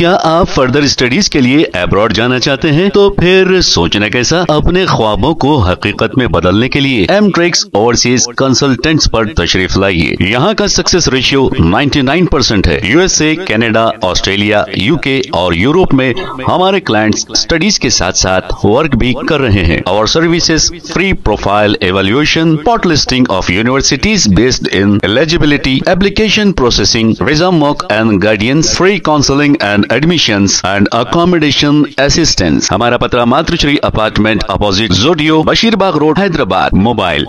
क्या आप further studies के लिए अब्रॉड जाना चाहते हैं? तो फिर सोचना कैसा, अपने ख्वाबों को हकीकत में बदलने के लिए एमट्रिक्स ओवरसीज कंसल्टेंट्स पर तशरीफ लाइए। यहाँ का सक्सेस रेशियो 99% है। यूएसए, कनाडा, ऑस्ट्रेलिया, यूके और यूरोप में हमारे क्लाइंट्स स्टडीज के साथ साथ वर्क भी कर रहे हैं। और services free profile evaluation, spot listing of universities based in eligibility, application processing, visa mock and guidance, free counselling and admissions and accommodation assistance. हमारा पता Matrushri apartment opposite Jodiyo, Basheerbagh road, Hyderabad. Mobile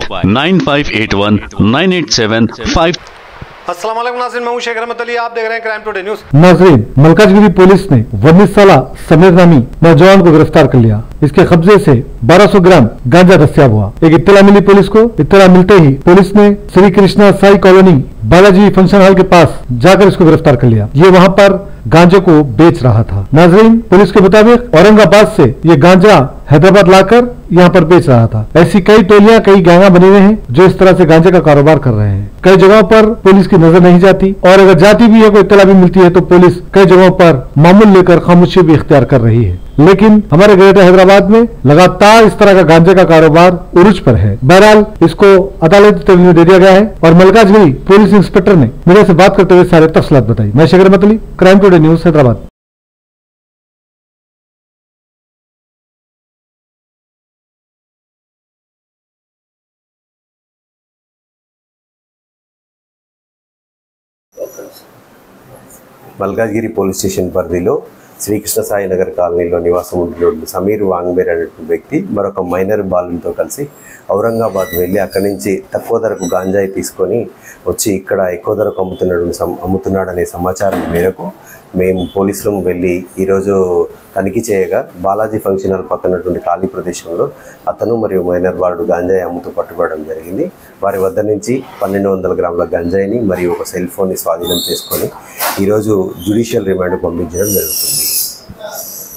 95819875। अस्सलाम वालेकुम नाज़रीन, मैं हूं शेख रहमत अली, आप देख रहे हैं क्राइम टुडे न्यूज। नाज़रीन, मलकाजगिरी पुलिस ने 19 साला समीर नामी नौजवान को गिरफ्तार कर लिया। इसके कब्जे से 1200 ग्राम गांजा दस्तियाब हुआ। एक इत्तला मिली पुलिस को। इत्तला मिलते ही पुलिस ने Shri Krishna Sai colony Balaji function hall के पास जाकर इसको गिरफ्तार कर लिया। ये वहाँ पर गांजे को बेच रहा था। नाज़रीन, पुलिस के मुताबिक औरंगाबाद से ये गांजा हैदराबाद लाकर यहाँ पर बेच रहा था। ऐसी कई टोलियां, कई गैंगा बने हुए हैं जो इस तरह से गांजे का कारोबार कर रहे हैं। कई जगहों पर पुलिस की नजर नहीं जाती, और अगर जाती भी है, कोई इत्तला भी मिलती है, तो पुलिस कई जगहों पर मामूल लेकर खामोशी भी इख्तियार कर रही है। लेकिन हमारे ग्रेटर हैदराबाद में लगातार इस तरह का गांजे का कारोबार उरूज पर है। बहरहाल इसको अदालती तहवील में दे दिया गया है और मलकाजगिरी पुलिस इंस्पेक्टर ने मीडिया से बात करते हुए सारे तफसीलात बताई। मैं Sheikh Rahmat Ali, crime today news, Hyderabad. Malkajgiri police station పరిధిలో శ్రీకృష్ణ సాయి నగర్ కాలనీలో నివాసం ఉంటున్న సమీర్ వాంగ్బేర్ అనేటువంటి వ్యక్తి మరొక మైనర్ బాలునితో కలిసి ఔరంగాబాద్ వెళ్ళి అక్కడి నుంచి తక్కువ ధరకు గాంజాయి తీసుకొని వచ్చి ఇక్కడ ఎక్కువ ధరకు అమ్ముతున్నాడనే సమాచారం మేరకు మేము పోలీసులు వెళ్ళి ఈరోజు తనిఖీ చేయగా బాలాజీ ఫంక్షన్ హాల్ పక్కనటువంటి ఖాళీ ప్రదేశంలో అతను మరియు మైనర్ బాలుడు గాంజాయి అమ్ముతూ పట్టుబడడం జరిగింది. వారి వద్ద నుంచి 1200 గ్రాముల గంజాయిని మరియు ఒక సెల్ ఫోన్ని స్వాధీనం చేసుకొని ఈరోజు జ్యుడిషియల్ రిమాండ్ పంపించడం జరుగుతుంది.